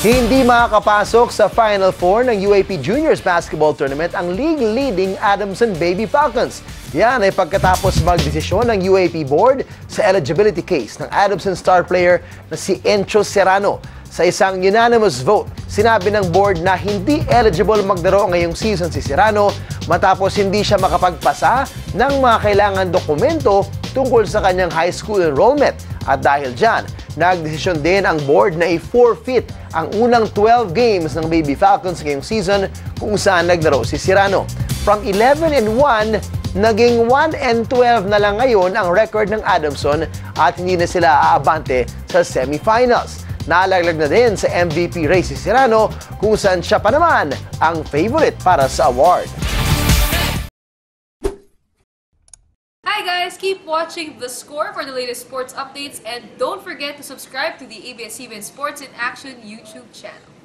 Hindi makakapasok sa Final Four ng UAAP Juniors Basketball Tournament ang league-leading Adamson Baby Falcons. Yan ay pagkatapos magdesisyon ng UAAP Board sa eligibility case ng Adamson star player na si Encho Serrano. Sa isang unanimous vote, sinabi ng board na hindi eligible magdaro ngayong season si Serrano matapos hindi siya makapagpasa ng mga kailangan dokumento tungkol sa kanyang high school enrollment. At dahil dyan, nagdesisyon din ang board na i-forfeit ang unang 12 games ng Baby Falcons ngayong season kung saan naglaro si Serrano. From 11-1, naging 1-12 na lang ngayon ang record ng Adamson at hindi na sila aabante sa semifinals. Nalaglag na din sa MVP race si Serrano kung saan siya pa naman ang favorite para sa award. Hi guys! Keep watching The Score for the latest sports updates and don't forget to subscribe to the ABS-CBN Sports in Action YouTube channel.